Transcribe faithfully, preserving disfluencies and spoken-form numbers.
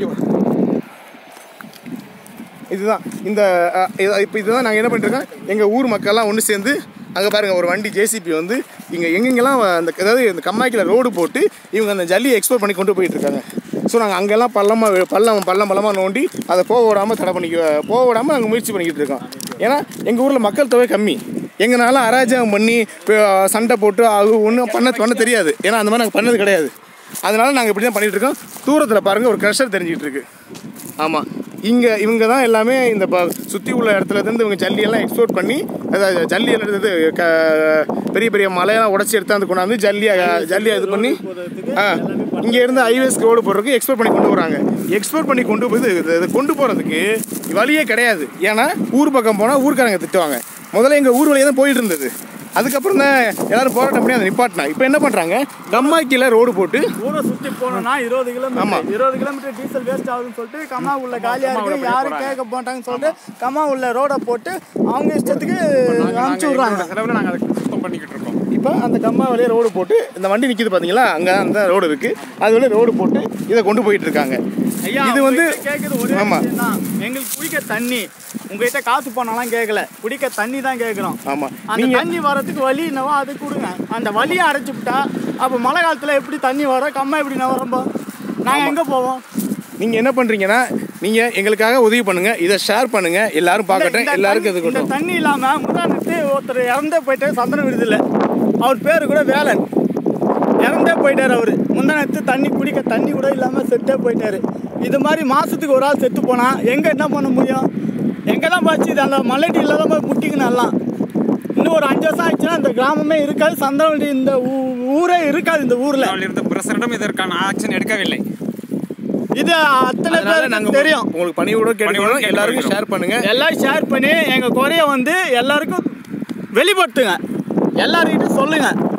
இதுதான் இந்த இப்போ இதுதான் நாங்கள் என்ன பண்ணிருக்கோம், எங்கள் ஊர் மக்கள்லாம் ஒன்று சேர்ந்து அங்கே பாருங்கள் ஒரு வண்டி ஜேசிபி வந்து இங்கே எங்கெங்கெல்லாம் அந்த அதாவது இந்த கம்மாய்க்கில் ரோடு போட்டு இவங்க அந்த ஜல்லியை எக்ஸ்போர்ட் பண்ணி கொண்டு போயிட்டுருக்காங்க. ஸோ நாங்கள் அங்கெல்லாம் பள்ளமாக பள்ளம் பள்ளம் பள்ளமாக நோண்டி அதை போக விடாமல் தடை பண்ணிக்க போக விடாமல் நாங்கள் முயற்சி பண்ணிக்கிட்டு இருக்கோம். ஏன்னா எங்கள் ஊரில் மக்கள் தொகை கம்மி, எங்களால் அராஜகம் பண்ணி சண்டை போட்டு அது ஒன்றும் பண்ண பண்ண தெரியாது. ஏன்னா அந்த மாதிரி நாங்கள் பண்ணது கிடையாது. அதனால் நாங்கள் இப்படி தான் பண்ணிகிட்ருக்கோம். தூரத்தில் பாருங்கள் ஒரு க்ரஷர் தெரிஞ்சிக்கிட்டு இருக்கு. ஆமாம், இங்கே இவங்க தான் எல்லாமே இந்த ப சுற்றி உள்ள இடத்துலேருந்து இவங்க ஜல்லியெல்லாம் எக்ஸ்போர்ட் பண்ணி அதாவது ஜல்லி எடுத்தது க பெரிய பெரிய மலையெல்லாம் உடச்சி எடுத்தாந்து கொண்டாந்து ஜல்லியாக ஜல்லியாக இது பண்ணி ஆ இங்கேருந்து ஹைவேஸ்க்கு ரோடு போடுறதுக்கு எக்ஸ்போர்ட் பண்ணி கொண்டு வராங்க. எக்ஸ்போர்ட் பண்ணி கொண்டு போய் இதை கொண்டு போகிறதுக்கு வழியே கிடையாது. ஏன்னா ஊர் பக்கம் போனால் ஊருக்காரங்க திட்டுவாங்க. முதல்ல எங்கள் ஊர் வழியாக தான் போயிட்டு இருந்தது. அதுக்கப்புறம் தான் எல்லாரும் போராட்டம் பண்ணி அதை நிப்பாட்டினா. இப்போ என்ன பண்ணுறாங்க, கம்மாய்க்கில் ரோடு போட்டு ஊரை சுற்றி போனோம்னா இருபது கிலோமீட்டர் ஆமாம் இருபது கிலோமீட்டர் டீசல் வேஸ்ட் ஆகுதுன்னு சொல்லிட்டு கம்மா உள்ள காலியாக இருக்குது, யாரும் கேட்க மாட்டாங்கன்னு சொல்லிட்டு கம்மா உள்ள ரோடை போட்டு அவங்க இஷ்டத்துக்கு அனுப்பிச்சி விட்றாங்க. செலவில் நாங்கள் அதை சுத்தம் பண்ணிக்கிட்டு இருக்கோம். இப்போ அந்த கம்மா வழியே ரோடு போட்டு இந்த வண்டி நிற்கிது பார்த்தீங்களா, அங்கே அந்த ரோடு இருக்குது, அது வழியே ரோடு போட்டு இதை கொண்டு போயிட்டு இருக்காங்க. இது வந்து கேட்குறது ஒரே ஆமாம் தான், எங்களுக்கு குடிக்க தண்ணி உங்ககிட்ட காசு போனாலாம் கேட்கல, குடிக்க தண்ணி தான் கேட்குறோம். ஆமாம், அந்த தண்ணி வரத்துக்கு வழி என்னவோ அது கொடுங்க. அந்த வழியை அடைச்சி விட்டா அப்போ மழை காலத்தில் எப்படி தண்ணி வரும், கம்மா எப்படி நான் வரம்போ நாங்கள் எங்கே போவோம்? நீங்கள் என்ன பண்ணுறீங்கன்னா நீங்கள் எங்களுக்காக உதவி பண்ணுங்கள், இதை ஷேர் பண்ணுங்கள், எல்லாரும் பார்க்கட்டும், எல்லாருக்கும் இது இந்த தண்ணி இல்லாமல் முன்னாடி ஒருத்தர் இறந்தே போயிட்டு சந்தன விடுதில்லை, அவர் பேர் கூட வேலன், இறந்தே போயிட்டார். அவர் முந்தானத்து தண்ணி குடிக்க தண்ணி கூட இல்லாமல் செத்தே போயிட்டார். இது மாதிரி மாதத்துக்கு ஒரு ஆள் செத்து போனால் எங்கே என்ன பண்ண முடியும்? எங்கே தான் போச்சு இது, அந்த மலைட்டி இல்லாத போய் முட்டிக்கணும். எல்லாம் இன்னும் ஒரு அஞ்சு வருஷம் ஆயிடுச்சுன்னா இந்த கிராமமே இருக்காது, சந்தனவெளி இந்த ஊரே இருக்காது. இந்த ஊரில் இருந்த பிரசிடண்டும் இதற்கான ஆக்ஷன் எடுக்கவில்லை. இது அத்தனை பேர் நாங்கள் தெரியும். உங்களுக்கு பணியோட கேட்கணும், எல்லாருக்கும் ஷேர் பண்ணுங்கள், எல்லாம் ஷேர் பண்ணி எங்கள் குறைய வந்து எல்லாருக்கும் வெளிப்படுத்துங்க, எல்லாருக்கிட்டும் சொல்லுங்கள்.